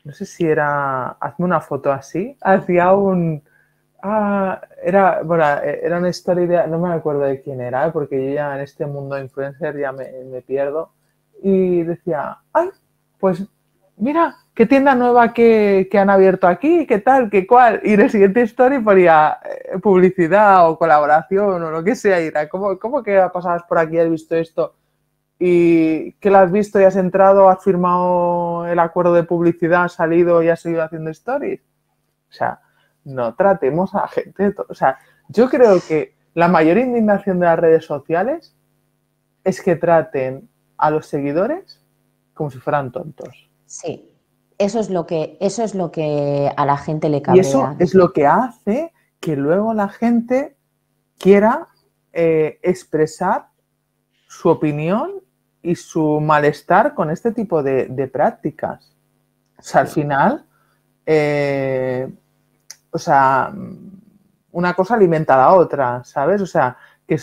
no sé si era, hazme una foto así, hacía un, era una story de, no me acuerdo de quién era, porque yo ya en este mundo influencer ya me pierdo, y decía, ay, pues mira, qué tienda nueva que han abierto aquí, qué tal, qué cual, y en el siguiente story ponía publicidad o colaboración o lo que sea, y era, ¿cómo que pasabas por aquí y has visto esto? Y que lo has visto y has entrado, has firmado el acuerdo de publicidad, has salido y has seguido haciendo stories. O sea, no tratemos a la gente. O sea, yo creo que la mayor indignación de las redes sociales es que traten a los seguidores como si fueran tontos. Sí, eso es lo que a la gente le Y eso cabrea. es lo que hace que luego la gente quiera expresar su opinión y su malestar con este tipo de prácticas. O sea, al Sí. final, una cosa alimenta a la otra, ¿sabes? O sea, que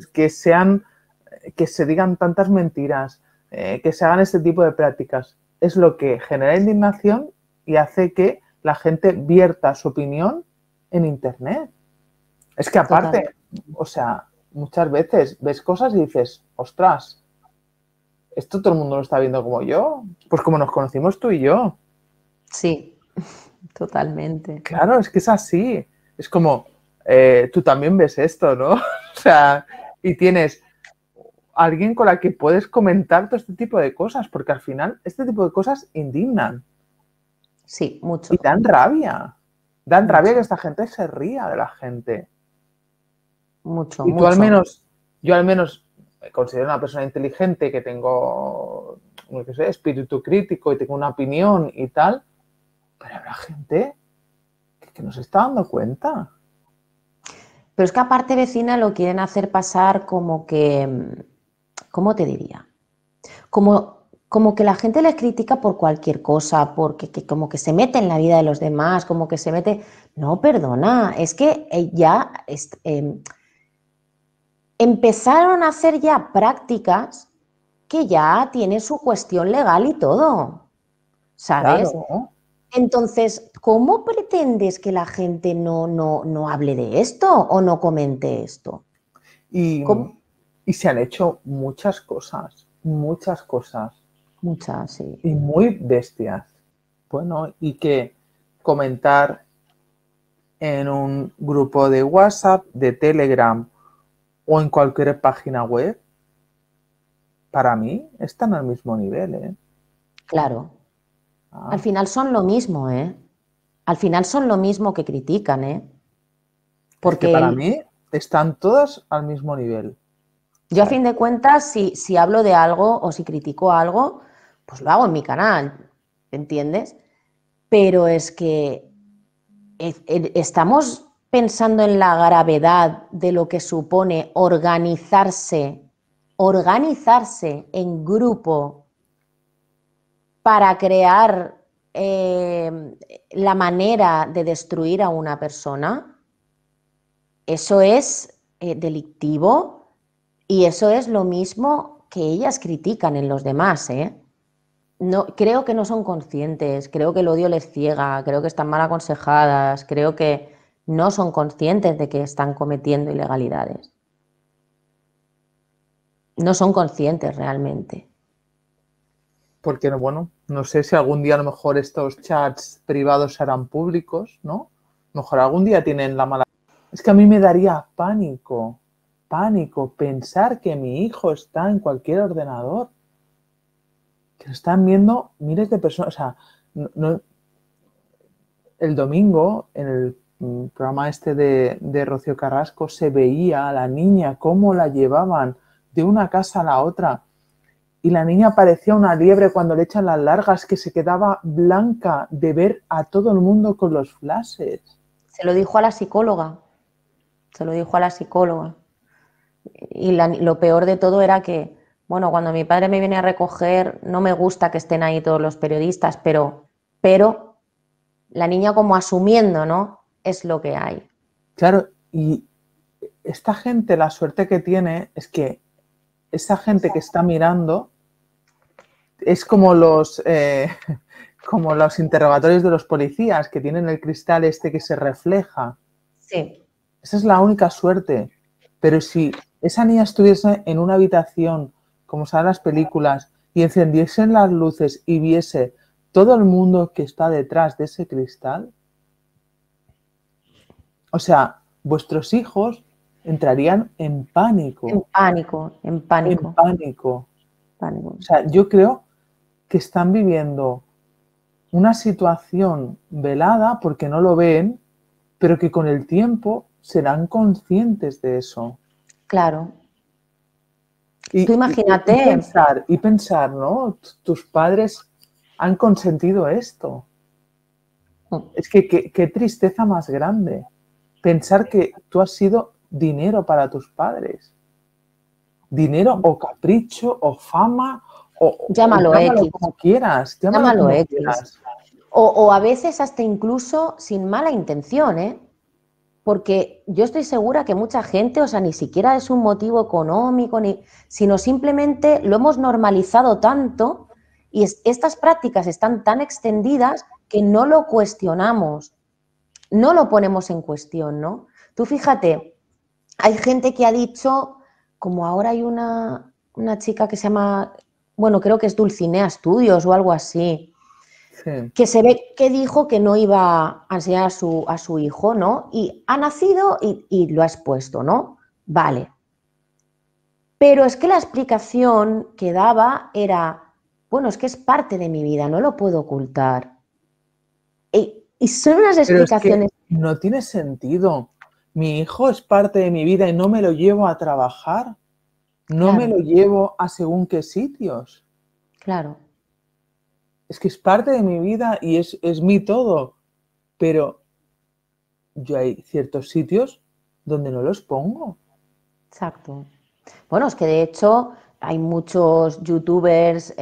se digan tantas mentiras, que se hagan este tipo de prácticas, es lo que genera indignación y hace que la gente vierta su opinión en Internet. Es que Total. aparte, o sea, muchas veces ves cosas y dices, ostras, ¿esto todo el mundo lo está viendo como yo? Pues como nos conocimos tú y yo. Sí, totalmente. Claro, es que es así. Es como, tú también ves esto, ¿no? O sea, y tienes alguien con la que puedes comentar todo este tipo de cosas, porque al final este tipo de cosas indignan Sí, y mucho, dan rabia. Dan rabia que mucho, esta gente se ría de la gente. mucho, Y mucho. yo al menos me considero una persona inteligente, que tengo, no sé, espíritu crítico y tengo una opinión y tal, pero habrá gente que no se está dando cuenta. Pero es que aparte, vecina, lo quieren hacer pasar como que, ¿cómo te diría? Como que la gente les critica por cualquier cosa, porque como que se mete en la vida de los demás, como que se mete... No, perdona, es que empezaron a hacer ya prácticas que ya tiene su cuestión legal y todo, ¿sabes? Claro. Entonces, ¿cómo pretendes que la gente no hable de esto o no comente esto? Y, ¿Cómo? y se han hecho muchas cosas, Muchas, sí. y muy bestias. Bueno, y que comentar en un grupo de WhatsApp, de Telegram o en cualquier página web, para mí están al mismo nivel, ¿eh? Claro. Al Ah, final son lo mismo, ¿eh? Al final son lo mismo que critican, ¿eh? es que Porque para mí están todos al mismo nivel. O yo a sea, fin de cuentas, si hablo de algo o si critico algo, pues lo hago en mi canal, ¿entiendes? Pero es que estamos pensando en la gravedad de lo que supone organizarse en grupo para crear la manera de destruir a una persona. Eso es delictivo y eso es lo mismo que ellas critican en los demás, ¿eh? No, creo que no son conscientes, creo que el odio les ciega, creo que están mal aconsejadas, creo que no son conscientes de que están cometiendo ilegalidades. No son conscientes realmente. porque, bueno, no sé si algún día a lo mejor estos chats privados serán públicos, ¿no? A lo mejor algún día tienen la mala... Es que a mí me daría pánico pensar que mi hijo está en cualquier ordenador, que lo están viendo miles de personas. O sea, el domingo en el programa este de Rocío Carrasco se veía a la niña cómo la llevaban de una casa a la otra. Y la niña parecía una liebre cuando le echan las largas, que se quedaba blanca de ver a todo el mundo con los flashes. Se lo dijo a la psicóloga, se lo dijo a la psicóloga. Y lo peor de todo era que, bueno, cuando mi padre me viene a recoger, no me gusta que estén ahí todos los periodistas, pero la niña como asumiendo, ¿no? Es lo que hay. Claro, y esta gente, la suerte que tiene es que esa gente que está mirando es como Como los interrogatorios de los policías, que tienen el cristal este que se refleja. Sí. Esa es la única suerte. Pero si esa niña estuviese en una habitación, como salen las películas, y encendiesen las luces y viese todo el mundo que está detrás de ese cristal, o sea, vuestros hijos entrarían en pánico. En pánico, en En pánico. pánico. Pánico. O sea, yo creo que están viviendo una situación velada porque no lo ven, pero que con el tiempo serán conscientes de eso. Claro. Y, Tú y- y imagínate. pensar, y pensar, ¿no? Tus padres han consentido esto. Es que qué tristeza más grande. Pensar que tú has sido dinero para tus padres. Dinero o capricho o fama o Llámalo llámalo X. como quieras, llámalo Llámalo como X. quieras. O a veces hasta incluso sin mala intención, ¿eh? Porque yo estoy segura que mucha gente, o sea, ni siquiera es un motivo económico, sino simplemente lo hemos normalizado tanto y estas prácticas están tan extendidas que no lo cuestionamos, no lo ponemos en cuestión, ¿no? Tú fíjate, hay gente que ha dicho, como ahora hay una chica que se llama, bueno, creo que es Dulcinea Studios o algo así, Sí. que se ve que dijo que no iba a enseñar a su hijo, ¿no? Y ha nacido y lo ha expuesto, ¿no? Vale. Pero es que la explicación que daba era, bueno, es que es parte de mi vida, no lo puedo ocultar. Y son unas Pero es que explicaciones. no tiene sentido. Mi hijo es parte de mi vida y no me lo llevo a trabajar. No me Claro, lo llevo a según qué sitios. claro. Es que es parte de mi vida y es mi todo. Pero yo hay ciertos sitios donde no los pongo. Exacto. Bueno, es que de hecho hay muchos youtubers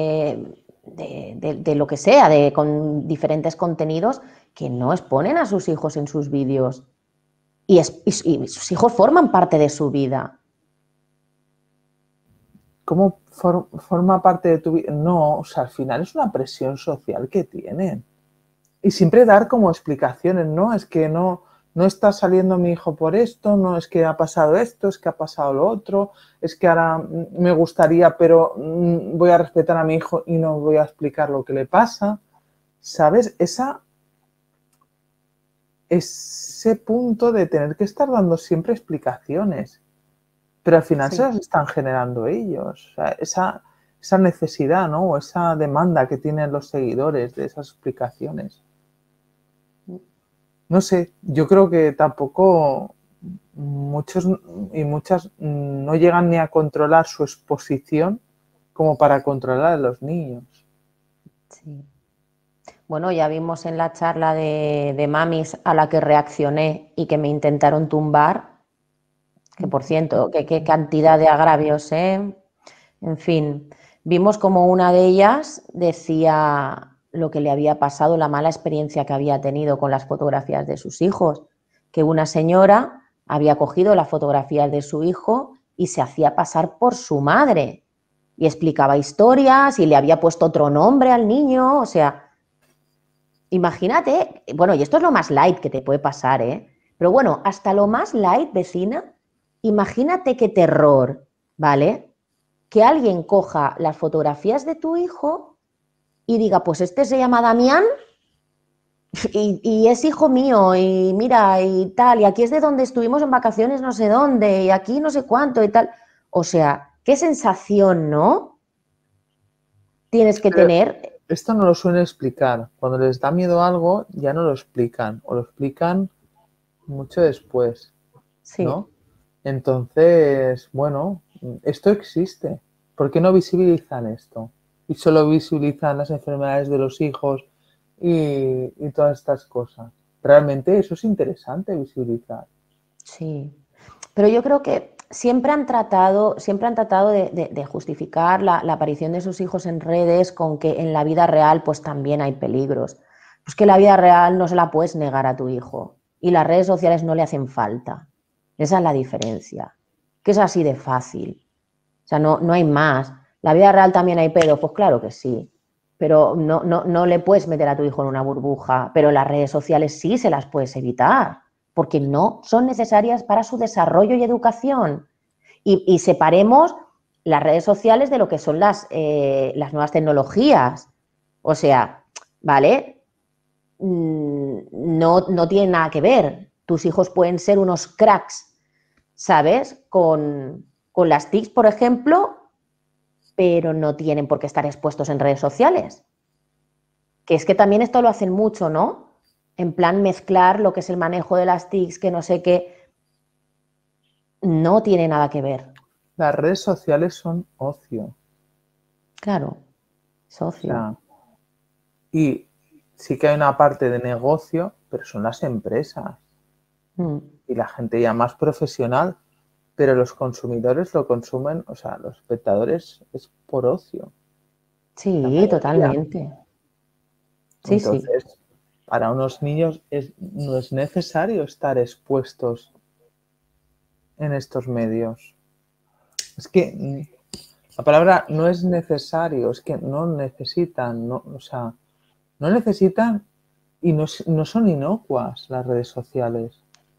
de lo que sea, con diferentes contenidos, que no exponen a sus hijos en sus vídeos. Y sus hijos forman parte de su vida. ¿Cómo forma parte de tu vida? No, o sea, al final es una presión social que tienen. Y siempre dar como explicaciones, ¿no? Es que no está saliendo mi hijo por esto, no es que ha pasado esto, es que ha pasado lo otro, es que ahora me gustaría, pero voy a respetar a mi hijo y no voy a explicar lo que le pasa. ¿Sabes? Ese punto de tener que estar dando siempre explicaciones, pero al final se Sí. las están generando ellos. O sea, esa necesidad, ¿no? O esa demanda que tienen los seguidores de esas explicaciones. No sé, yo creo que tampoco muchos y muchas no llegan ni a controlar su exposición como para controlar a los niños. Sí. Bueno, ya vimos en la charla de mamis a la que reaccioné y que me intentaron tumbar, que por cierto, que qué cantidad de agravios, ¿eh? En fin, vimos como una de ellas decía lo que le había pasado, la mala experiencia que había tenido con las fotografías de sus hijos, que una señora había cogido las fotografías de su hijo y se hacía pasar por su madre y explicaba historias y le había puesto otro nombre al niño, o sea, imagínate, bueno, y esto es lo más light que te puede pasar, ¿eh? Pero bueno, hasta lo más light, vecina, imagínate qué terror, ¿vale? Que alguien coja las fotografías de tu hijo y diga, pues este se llama Damián y es hijo mío y mira y tal, y aquí es de donde estuvimos en vacaciones no sé dónde y aquí no sé cuánto y tal. O sea, qué sensación, ¿no? Tienes que Pero tener. esto no lo suelen explicar. Cuando les da miedo a algo, ya no lo explican. O lo explican mucho después, Sí, ¿no? Entonces, bueno, esto existe. ¿Por qué no visibilizan esto? Y solo visibilizan las enfermedades de los hijos y todas estas cosas. Realmente eso es interesante visibilizar. sí. Pero yo creo que siempre han tratado de justificar la aparición de sus hijos en redes con que en la vida real pues también hay peligros. Pues que la vida real no se la puedes negar a tu hijo y las redes sociales no le hacen falta. Esa es la diferencia, que es así de fácil. O sea, no hay más. ¿La vida real también hay pedos? Pues claro que sí. pero no le puedes meter a tu hijo en una burbuja, pero las redes sociales sí se las puedes evitar, porque no son necesarias para su desarrollo y educación. Y separemos las redes sociales de lo que son las nuevas tecnologías. O sea, ¿vale? No tiene nada que ver. Tus hijos pueden ser unos cracks, ¿sabes? Con las TICs, por ejemplo, pero no tienen por qué estar expuestos en redes sociales. Que es que también esto lo hacen mucho, ¿no? En plan mezclar lo que es el manejo de las TICs, que no sé qué. No tiene nada que ver. Las redes sociales son ocio. Claro, es O ocio. sea, y sí que hay una parte de negocio, pero son las empresas y la gente ya más profesional, pero los consumidores lo consumen, o sea, los espectadores es por ocio. La Sí, mayoría. totalmente. Sí, sí. Entonces, para unos niños no es necesario estar expuestos en estos medios. Es que la palabra no es necesario, es que no necesitan, no, o sea, no necesitan y no son inocuas las redes sociales.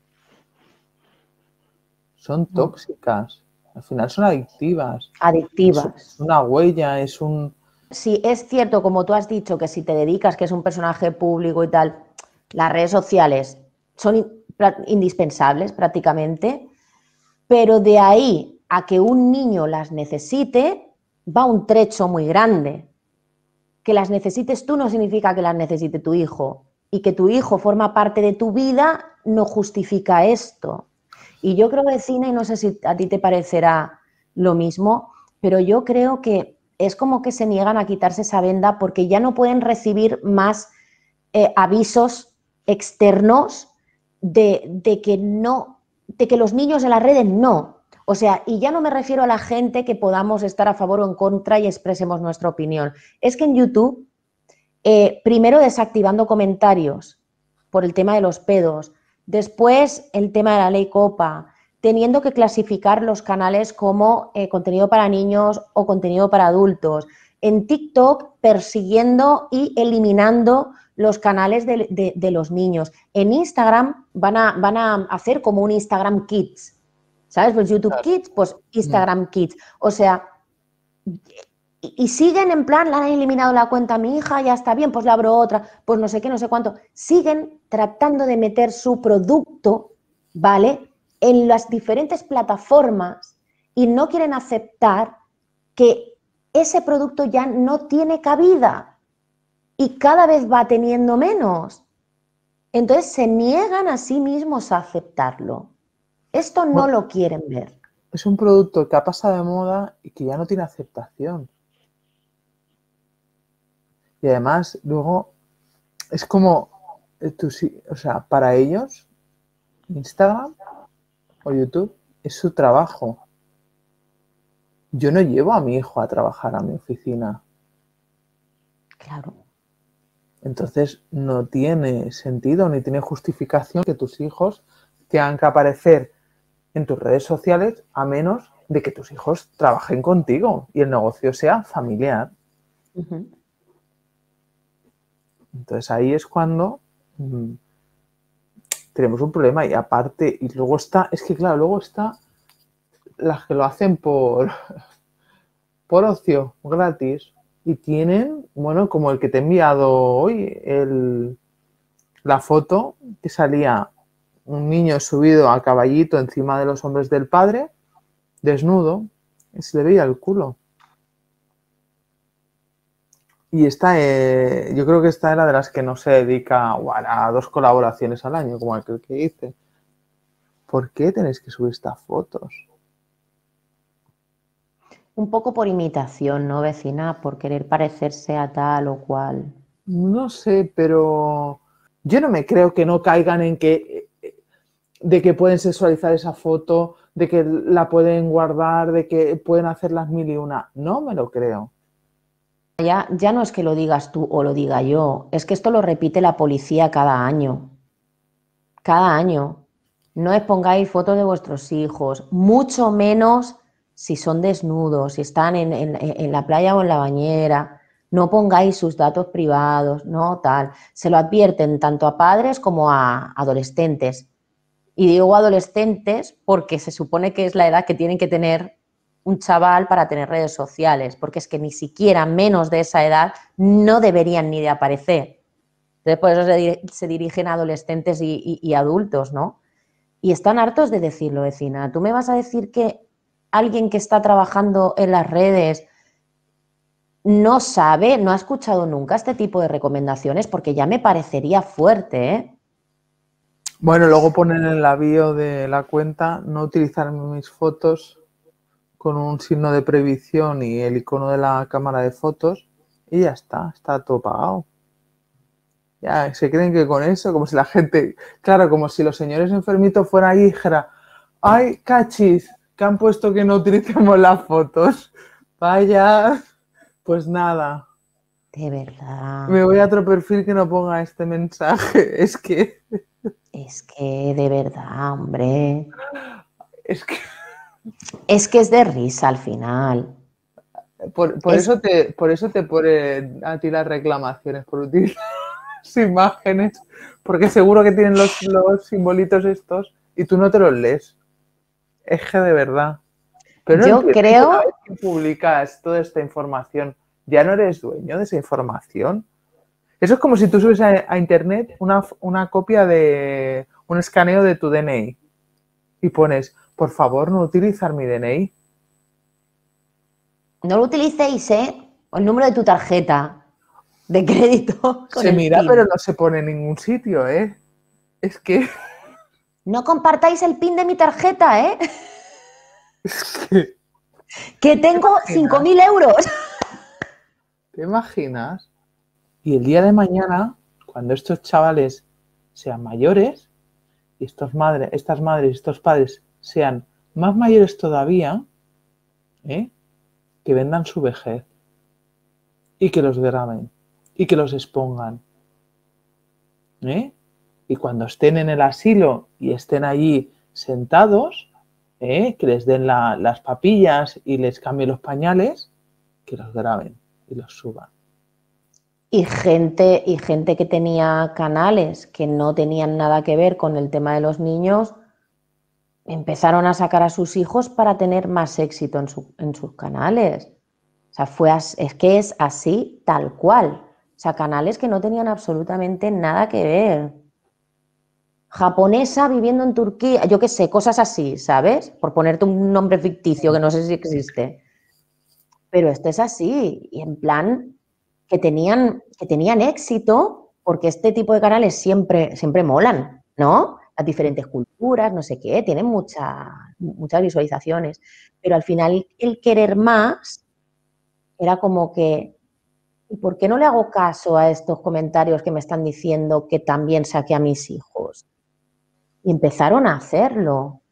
Son tóxicas, al final son adictivas. Adictivas. Es una huella, es un... Sí, es cierto, como tú has dicho, que si te dedicas, que es un personaje público y tal, las redes sociales son indispensables prácticamente, pero de ahí a que un niño las necesite, va un trecho muy grande. Que las necesites tú no significa que las necesite tu hijo. Y que tu hijo forma parte de tu vida no justifica esto. Y yo creo, vecina, y no sé si a ti te parecerá lo mismo, pero yo creo que es como que se niegan a quitarse esa venda porque ya no pueden recibir más avisos externos de que los niños en las redes no. O sea, y ya no me refiero a la gente que podamos estar a favor o en contra y expresemos nuestra opinión. Es que en YouTube, primero desactivando comentarios por el tema de los pedos, después el tema de la ley Copa, teniendo que clasificar los canales como contenido para niños o contenido para adultos. En TikTok, persiguiendo y eliminando los canales de los niños. En Instagram van a hacer como un Instagram Kids. ¿Sabes? Pues YouTube Kids, pues Instagram Kids. O sea, y siguen en plan, le han eliminado la cuenta a mi hija, ya está bien, pues le abro otra, pues no sé qué, no sé cuánto. Siguen tratando de meter su producto, ¿vale? En las diferentes plataformas y no quieren aceptar que ese producto ya no tiene cabida y cada vez va teniendo menos. Entonces se niegan a sí mismos a aceptarlo. Esto no lo quieren ver. Es un producto que ha pasado de moda y que ya no tiene aceptación. Y además, luego, es como, o sea, para ellos, Instagram o YouTube es su trabajo. Yo no llevo a mi hijo a trabajar a mi oficina. Claro. Entonces, no tiene sentido ni tiene justificación que tus hijos tengan que aparecer en tus redes sociales a menos de que tus hijos trabajen contigo y el negocio sea familiar. Entonces ahí es cuando tenemos un problema y aparte, y luego está, es que claro, luego está las que lo hacen por ocio, gratis, y tienen, bueno, como el que te he enviado hoy, la foto que salía un niño subido a caballito encima de los hombros del padre, desnudo, y se le veía el culo. Y esta, yo creo que esta era de las que no se dedica a 2 colaboraciones al año, como aquel que dice. ¿Por qué tenéis que subir estas fotos? Un poco por imitación, ¿no, vecina? Por querer parecerse a tal o cual. No sé, pero yo no me creo que no caigan en que de que pueden sexualizar esa foto, de que la pueden guardar, de que pueden hacer las mil y una. No me lo creo. Ya no es que lo digas tú o lo diga yo, es que esto lo repite la policía cada año. Cada año. No expongáis fotos de vuestros hijos, mucho menos si son desnudos, si están en la playa o en la bañera. no pongáis sus datos privados, no tal. Se lo advierten tanto a padres como a adolescentes. Y digo adolescentes porque se supone que es la edad que tienen que tener un chaval para tener redes sociales, porque es que ni siquiera menos de esa edad no deberían ni de aparecer. Entonces, por eso se dirigen a adolescentes y adultos, ¿no? Y están hartos de decirlo, vecina. ¿Tú me vas a decir que alguien que está trabajando en las redes no sabe, no ha escuchado nunca este tipo de recomendaciones? Porque ya me parecería fuerte, ¿eh? Bueno, luego ponen en la bio de la cuenta no utilizar mis fotos con un signo de prohibición y el icono de la cámara de fotos y ya está todo pagado. Ya, se creen que con eso, como si la gente, claro, como si los señores enfermitos fueran ahí y dijera, ay, cachis, que han puesto que no utilicemos las fotos. Vaya, pues nada, De verdad. me voy a otro perfil que no ponga este mensaje. Es que De verdad, hombre. es que Es de risa al final. por eso te pone a ti las reclamaciones por utilizar las imágenes, porque seguro que tienen los simbolitos estos y tú no te los lees. Es que de verdad. Pero no Yo entiendes que una creo, vez que publicas toda esta información, ya no eres dueño de esa información. Eso es como si tú subes a internet una copia de un escaneo de tu DNI y pones, por favor, no utilizar mi DNI. no lo utilicéis, ¿eh? O el número de tu tarjeta de crédito con Se el mira, pero PIN. no se pone en ningún sitio, ¿eh? Es que, No compartáis el PIN de mi tarjeta, ¿eh? es que, Que ¿te tengo imaginas? 5.000 euros. ¿Te imaginas? Y el día de mañana, cuando estos chavales sean mayores, y estas madres y estos padres sean más mayores todavía, ¿eh? Que vendan su vejez y que los graben y que los expongan. ¿Eh? Y cuando estén en el asilo y estén allí sentados, que les den las papillas y les cambien los pañales, que los graben y los suban. Y gente que tenía canales que no tenían nada que ver con el tema de los niños, empezaron a sacar a sus hijos para tener más éxito en sus canales. O sea, es que es así tal cual. O sea, canales que no tenían absolutamente nada que ver. Japonesa viviendo en Turquía, yo qué sé, cosas así, ¿sabes? Por ponerte un nombre ficticio que no sé si existe. Pero esto es así, y en plan que tenían éxito, porque este tipo de canales siempre molan, ¿no? Las diferentes culturas, no sé qué, tienen muchas visualizaciones, pero al final el querer más era como que, ¿y por qué no le hago caso a estos comentarios que me están diciendo que también saqué a mis hijos? Y empezaron a hacerlo,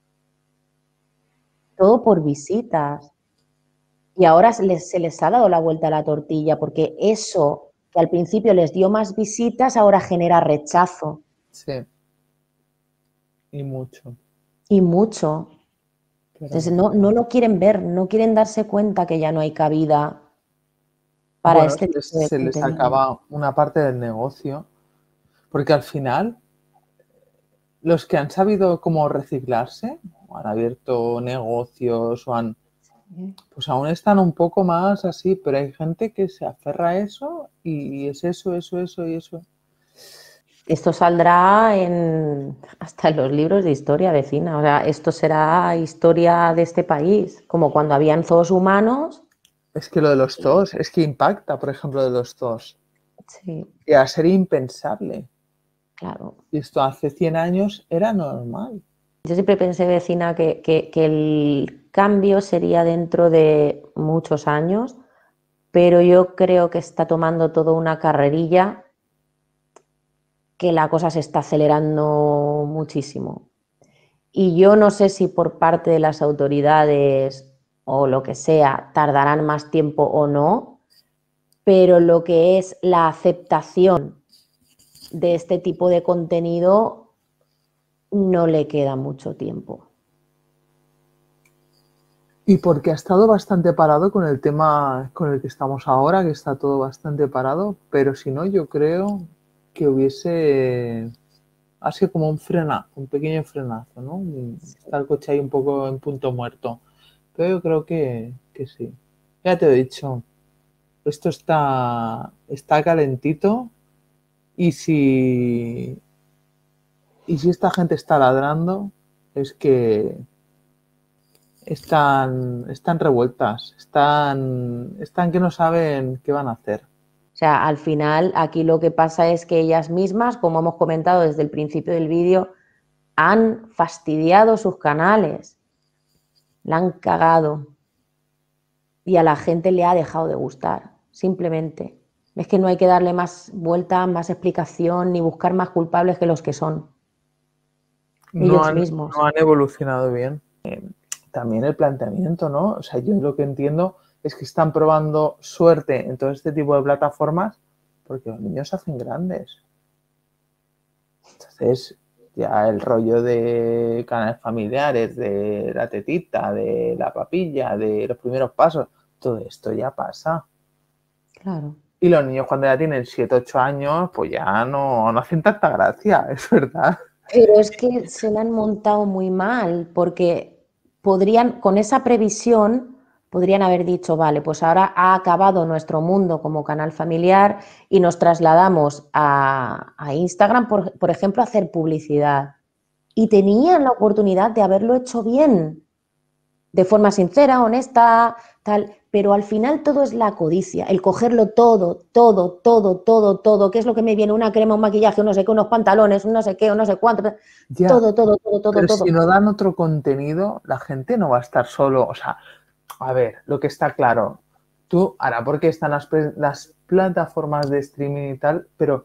todo por visitas. Y ahora se les ha dado la vuelta a la tortilla, porque eso que al principio les dio más visitas, ahora genera rechazo. Sí, y mucho. Y mucho. Pero Entonces bueno. no lo quieren ver, no quieren darse cuenta que ya no hay cabida para Bueno, este tipo de se les contenido. acaba una parte del negocio, porque al final los que han sabido cómo reciclarse, o han abierto negocios, pues aún están un poco más así, pero hay gente que se aferra a eso y es eso y eso. Esto saldrá hasta en los libros de historia vecina. O sea, esto será historia de este país, como cuando habían zoos humanos. Es que lo de los zoos, es que impacta, por ejemplo, de los zoos. Sí, Y a ser impensable. claro. Y esto hace 100 años era normal. Yo siempre pensé, vecina, que el cambio sería dentro de muchos años, pero yo creo que está tomando toda una carrerilla, que la cosa se está acelerando muchísimo. Y yo no sé si por parte de las autoridades o lo que sea tardarán más tiempo o no, pero lo que es la aceptación de este tipo de contenido no le queda mucho tiempo. Y porque ha estado bastante parado con el tema con el que estamos ahora, que está todo bastante parado, pero si no, yo creo que hubiese... Ha sido como un pequeño frenazo, ¿no? Está el coche ahí un poco en punto muerto. Pero yo creo que sí. Ya te he dicho, esto está calentito y si esta gente está ladrando, es que están revueltas, están que no saben qué van a hacer. O sea, al final aquí lo que pasa es que ellas mismas, como hemos comentado desde el principio del vídeo, han fastidiado sus canales, la han cagado y a la gente le ha dejado de gustar, simplemente. Es que no hay que darle más vuelta, más explicación, ni buscar más culpables que los que son No ellos han, mismos. no han evolucionado bien. También el planteamiento, ¿no? O sea, yo lo que entiendo es que están probando suerte en todo este tipo de plataformas porque los niños se hacen grandes. Entonces, ya el rollo de canales familiares, de la tetita, de la papilla, de los primeros pasos, todo esto ya pasa. Claro. Y los niños cuando ya tienen 7, 8 años, pues ya no hacen tanta gracia, es verdad. Pero es que se la han montado muy mal, porque podrían, con esa previsión, podrían haber dicho, vale, pues ahora ha acabado nuestro mundo como canal familiar y nos trasladamos a Instagram, por ejemplo, a hacer publicidad. Y tenían la oportunidad de haberlo hecho bien, de forma sincera, honesta, tal, pero al final todo es la codicia, el cogerlo todo, todo, todo, todo, todo, ¿qué es lo que me viene? Una crema, un maquillaje, un no sé qué, unos pantalones, un no sé qué, un no sé cuánto, Ya, todo, todo, todo, todo, pero si todo. no dan otro contenido, la gente no va a estar solo. O sea, a ver, lo que está claro, tú, ahora, porque están las plataformas de streaming y tal, pero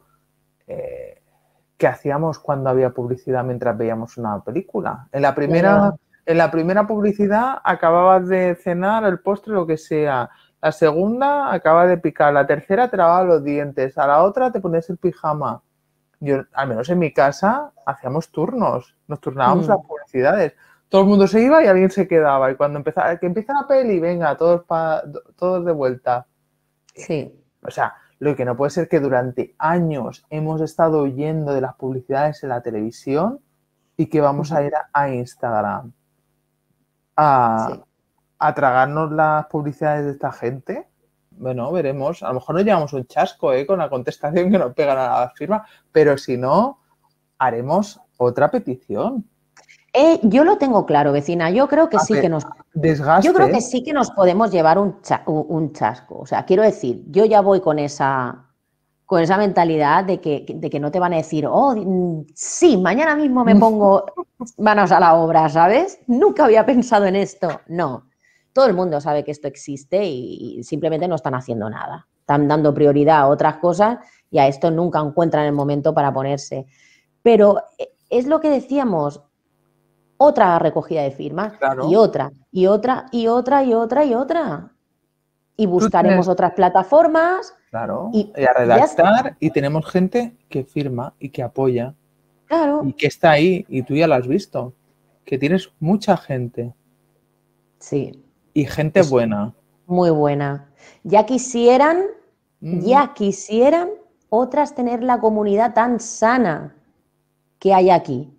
¿qué hacíamos cuando había publicidad mientras veíamos una película? Ya, ya. En la primera publicidad acababas de cenar el postre, lo que sea. La segunda acabas de picar. La tercera te lavabas los dientes. A la otra te ponías el pijama. Yo, al menos en mi casa, hacíamos turnos. Nos turnábamos las Mm, publicidades. Todo el mundo se iba y alguien se quedaba. Y cuando empezaba, que empieza la peli, venga, todos de vuelta. sí. O sea, lo que no puede ser que durante años hemos estado huyendo de las publicidades en la televisión y que vamos a ir a Instagram a, Sí. a tragarnos las publicidades de esta gente. Bueno, veremos. A lo mejor nos llevamos un chasco con la contestación que nos pegan a la firma, pero si no, haremos otra petición. Yo lo tengo claro, vecina. Yo creo que A sí ver, que nos, yo creo desgaste, que sí que nos podemos llevar un chasco. O sea, quiero decir, yo ya voy con esa mentalidad de que no te van a decir, oh, sí, mañana mismo me pongo manos a la obra, ¿sabes? Nunca había pensado en esto. No, todo el mundo sabe que esto existe y simplemente no están haciendo nada. Están dando prioridad a otras cosas y a esto nunca encuentran el momento para ponerse. Pero es lo que decíamos, otra recogida de firmas y claro. otra, y otra, y otra, y otra, y otra. Y Tú tienes, buscaremos otras plataformas claro, y y a ya está. redactar y tenemos gente que firma y que apoya y Claro, que está ahí y tú ya lo has visto, que tienes mucha gente sí, y gente es buena. muy buena. Ya quisieran, Mm, ya quisieran otras tener la comunidad tan sana que hay aquí.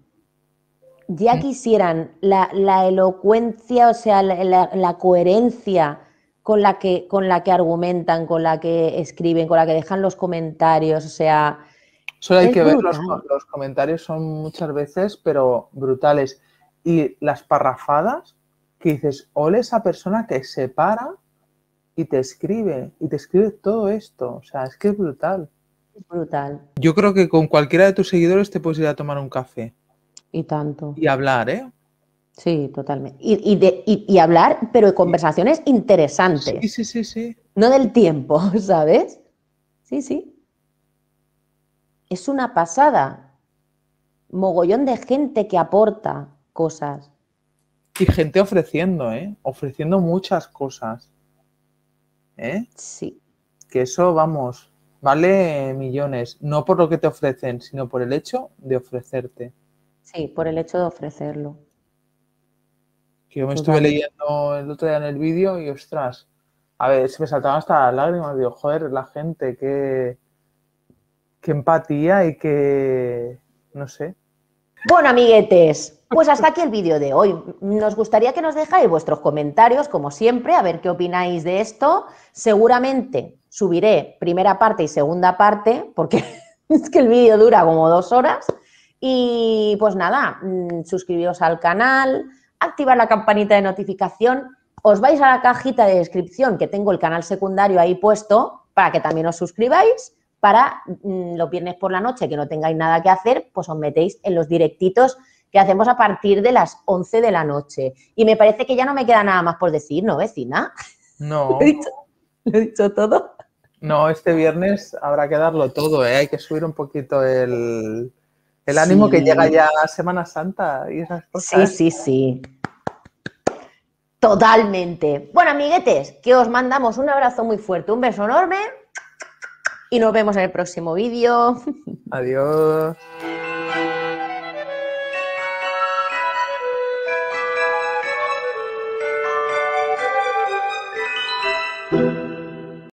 Ya mm. quisieran la elocuencia, o sea, la coherencia con la que argumentan, con la que escriben, con la que dejan los comentarios, o sea, Solo hay es que ver brutal. los comentarios, son muchas veces, pero brutales. Y las parrafadas que dices, ole esa persona que se para y te escribe todo esto. O sea, es que es brutal. Es brutal. Yo creo que con cualquiera de tus seguidores te puedes ir a tomar un café Y tanto. y hablar, ¿eh? Sí, totalmente. Y hablar, pero de Y- conversaciones sí, interesantes, sí, sí, sí. no del tiempo, ¿sabes? Sí, sí. Es una pasada. Mogollón de gente que aporta cosas. Y gente ofreciendo, ¿eh? Ofreciendo muchas cosas, ¿eh? Sí, Que eso, vamos, vale millones. No por lo que te ofrecen, sino por el hecho de ofrecerte. sí, por el hecho de ofrecerlo. Que yo me estuve Totalmente. leyendo el otro día en el vídeo y ostras, a ver, se me saltaban hasta las lágrimas. Digo, joder, la gente, qué empatía y qué, no sé. Bueno, amiguetes, pues hasta aquí el vídeo de hoy. Nos gustaría que nos dejáis vuestros comentarios, como siempre, a ver qué opináis de esto. Seguramente subiré primera parte y segunda parte, porque es que el vídeo dura como 2 horas. Y pues nada, suscribiros al canal, activar la campanita de notificación. Os vais a la cajita de descripción, que tengo el canal secundario ahí puesto, para que también os suscribáis. Para los viernes por la noche, que no tengáis nada que hacer, pues os metéis en los directitos que hacemos a partir de las 11 de la noche. Y me parece que ya no me queda nada más por decir, ¿no, vecina? ¿Lo he No, dicho, ¿lo he dicho todo? no, este viernes habrá que darlo todo, ¿eh? Hay que subir un poquito el ánimo que llega Sí, ya Semana Santa y esas sí, cosas. sí, sí. Totalmente. Bueno, amiguetes, que os mandamos un abrazo muy fuerte, un beso enorme y nos vemos en el próximo vídeo. Adiós.